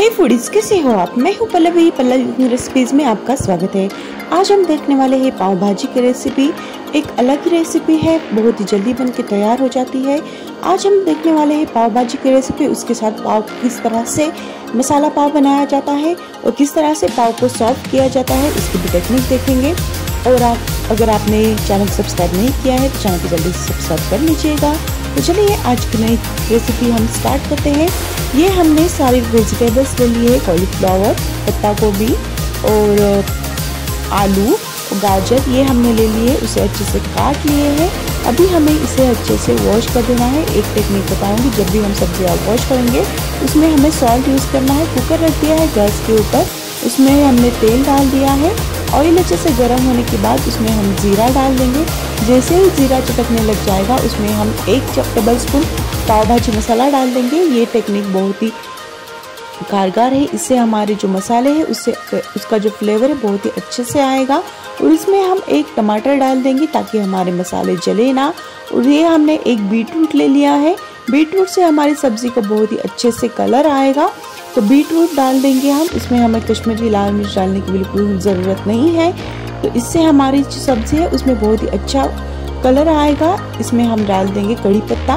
हे foodies, कैसे हो आप? मैं हूँ पल्लवी। पल्लवी रेसिपीज में आपका स्वागत है। आज हम देखने वाले हैं पाव भाजी की रेसिपी। एक अलग ही रेसिपी है, बहुत ही जल्दी बन के तैयार हो जाती है। आज हम देखने वाले हैं पाव भाजी की रेसिपी। उसके साथ पाव किस तरह से मसाला पाव बनाया जाता है और किस तरह से पाव को सॉफ्ट किया जाता है, उसकी भी टेक्निक देखेंगे। और अगर आपने चैनल को सब्सक्राइब नहीं किया है तो चैनल को जल्दी से सब्सक्राइब कर लीजिएगा। तो चलिए आज की नई रेसिपी हम स्टार्ट करते हैं। ये हमने सारी वेजिटेबल्स ले लिए, कॉलीफ्लावर, पत्ता गोभी और आलू, गाजर, ये हमने ले लिए। उसे अच्छे से काट लिए हैं। अभी हमें इसे अच्छे से वॉश कर देना है। एक टेक्निक बताऊंगी, जब भी हम सब्जियां वॉश करेंगे उसमें हमें सॉल्ट यूज़ करना है। कुकर रख दिया है गैस के ऊपर, उसमें हमने तेल डाल दिया है। ऑयल अच्छे से गर्म होने के बाद उसमें हम जीरा डाल देंगे। जैसे ही जीरा चटकने लग जाएगा उसमें हम 1 टेबल स्पून पाव भाजी मसाला डाल देंगे। ये टेक्निक बहुत ही कारगर है। इससे हमारे जो मसाले हैं उसका जो फ्लेवर है बहुत ही अच्छे से आएगा। और इसमें हम 1 टमाटर डाल देंगे ताकि हमारे मसाले जले ना। और ये हमने 1 बीटरूट ले लिया है। बीटरूट से हमारी सब्ज़ी को बहुत ही अच्छे से कलर आएगा, तो बीटरूट डाल देंगे हम। इसमें हमें कश्मीरी लाल मिर्च डालने की बिल्कुल ज़रूरत नहीं है, तो इससे हमारी जो सब्ज़ी है उसमें बहुत ही अच्छा कलर आएगा। इसमें हम डाल देंगे कड़ी पत्ता।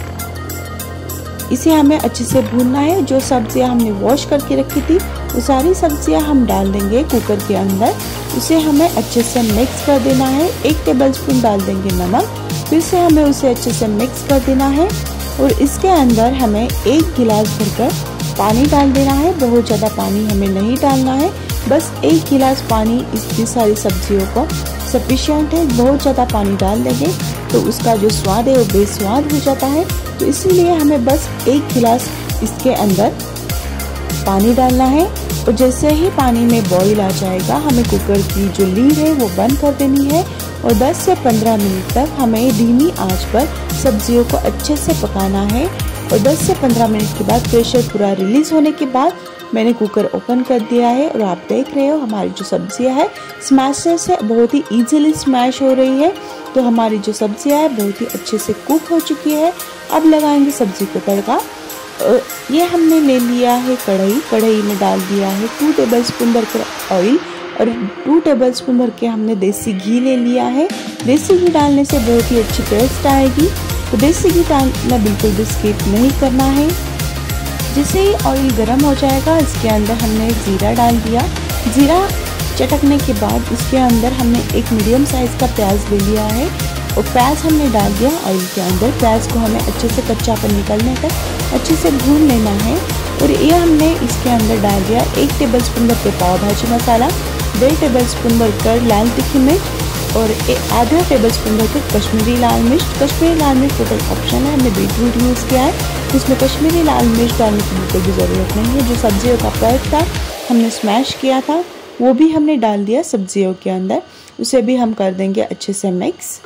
इसे हमें अच्छे से भूनना है। जो सब्जियां हमने वॉश करके रखी थी वो सारी सब्जियां हम डाल देंगे कुकर के अंदर। उसे हमें अच्छे से मिक्स कर देना है। 1 टेबल स्पून डाल देंगे नमक। फिर से हमें उसे अच्छे से मिक्स कर देना है। और इसके अंदर हमें 1 गिलास भरकर पानी डाल देना है। बहुत ज़्यादा पानी हमें नहीं डालना है, बस 1 गिलास पानी इतनी सारी सब्जियों को सफिशिएंट है। बहुत ज़्यादा पानी डाल देंगे तो उसका जो स्वाद है वो बेस्वाद हो जाता है। तो इसीलिए हमें बस 1 गिलास इसके अंदर पानी डालना है। और जैसे ही पानी में बॉईल आ जाएगा हमें कुकर की जो लीड है वो बंद कर देनी है। और 10 से 15 मिनट तक हमें धीमी आंच पर सब्जियों को अच्छे से पकाना है। और 10 से 15 मिनट के बाद प्रेशर पूरा रिलीज होने के बाद मैंने कुकर ओपन कर दिया है। और आप देख रहे हो हमारी जो सब्जियां है स्मैशर से बहुत ही इजीली स्मैश हो रही है। तो हमारी जो सब्जियां है बहुत ही अच्छे से कुक हो चुकी है। अब लगाएंगे सब्जी को तड़का। ये हमने ले लिया है कढ़ाई में डाल दिया है 2 टेबल स्पून भर कर ऑयल और 2 टेबल स्पून भर के हमने देसी घी ले लिया है। देसी घी डालने से बहुत ही अच्छी टेस्ट आएगी, तो देसी घी डालना बिल्कुल भी स्किप नहीं करना है। जैसे ही ऑयल गर्म हो जाएगा इसके अंदर हमने जीरा डाल दिया। जीरा चटकने के बाद इसके अंदर हमने 1 मीडियम साइज़ का प्याज ले लिया है और प्याज हमने डाल दिया ऑयल के अंदर। प्याज को हमें अच्छे से कच्चापन निकलने तक अच्छे से भून लेना है। और ये हमने इसके अंदर डाल दिया 1 टेबल स्पून भर के पाव भाजी मसाला, 1.5 टेबल स्पून भर कर लाल तीखी मिर्च और आधा टेबल स्पून भर कर कश्मीरी लाल मिर्च। कश्मीरी लाल मिर्च टोटल ऑप्शन है, हमने बीटरूट यूज़ किया है तो इसमें कश्मीरी लाल मिर्च डालने की बिल्कुल भी ज़रूरत नहीं है। जो सब्जियों का पेस्ट था हमने स्मैश किया था वो भी हमने डाल दिया सब्जियों के अंदर। उसे भी हम कर देंगे अच्छे से मिक्स।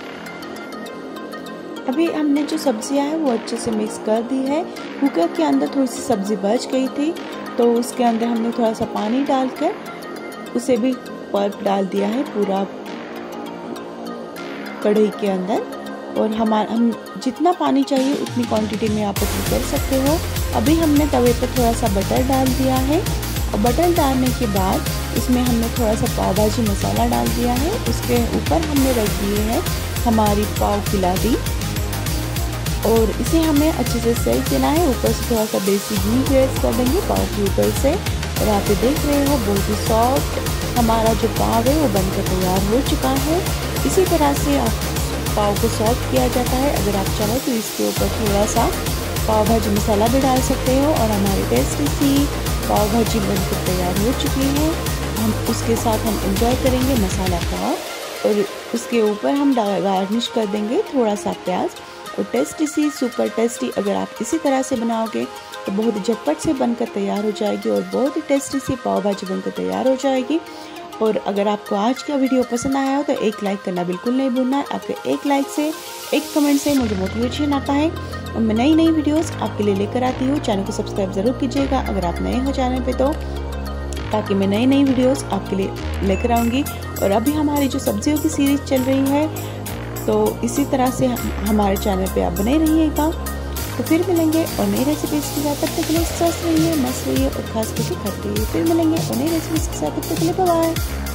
अभी हमने जो सब्जियां है वो अच्छे से मिक्स कर दी है। कुकर के अंदर थोड़ी सी सब्ज़ी बच गई थी तो उसके अंदर हमने थोड़ा सा पानी डालकर उसे भी पल्प डाल दिया है पूरा कढ़ाई के अंदर। और हम जितना पानी चाहिए उतनी क्वांटिटी में आप अपनी कर सकते हो। अभी हमने तवे पर थोड़ा सा बटर डाल दिया है और बटर डालने के बाद इसमें हमने थोड़ा सा पाव भाजी मसाला डाल दिया है। उसके ऊपर हमने रख दिए हैं हमारी पाव किलारी और इसे हमें अच्छे से सेक देना है। ऊपर से थोड़ा सा देसी घी ग्रेट कर देंगे पाव के ऊपर से। और आप ये देख रहे हो बहुत ही सॉफ्ट हमारा जो पाव है वो बनकर तैयार हो चुका है। इसी तरह से आप पाव को सॉफ्ट किया जाता है। अगर आप चाहो तो इसके ऊपर थोड़ा सा पाव भाजी मसाला भी डाल सकते हो। और हमारी टेस्टी सी पाव भाजी बनकर तैयार हो चुकी है। हम उसके साथ हम एंजॉय करेंगे मसाला पाव और उसके ऊपर हम गार्निश कर देंगे थोड़ा सा प्याज। और टेस्टी सी सुपर टेस्टी अगर आप इसी तरह से बनाओगे तो बहुत ही झटपट से बनकर तैयार हो जाएगी और बहुत ही टेस्टी सी पाव भाजी बनकर तैयार हो जाएगी। और अगर आपको आज का वीडियो पसंद आया हो तो एक लाइक करना बिल्कुल नहीं भूलना है। आपके एक लाइक से, एक कमेंट से मुझे मोटिवेशन आता है और मैं नई नई वीडियोस आपके लिए लेकर आती हूँ। चैनल को सब्सक्राइब ज़रूर कीजिएगा अगर आप नए हो चैनल पे, तो ताकि मैं नई नई वीडियोस आपके लिए लेकर आऊँगी। और अभी हमारी जो सब्जियों की सीरीज़ चल रही है तो इसी तरह से हमारे चैनल पे आप बने रहिएगा। तो फिर मिलेंगे और नई रेसिपीज़ के साथ। तब तक के लिए स्वस्थ रहिए, मस्त रहिए और खास करके खाते रहिए। फिर मिलेंगे और नई रेसिपीज़ के साथ। तब तक के लिए बाय बाय।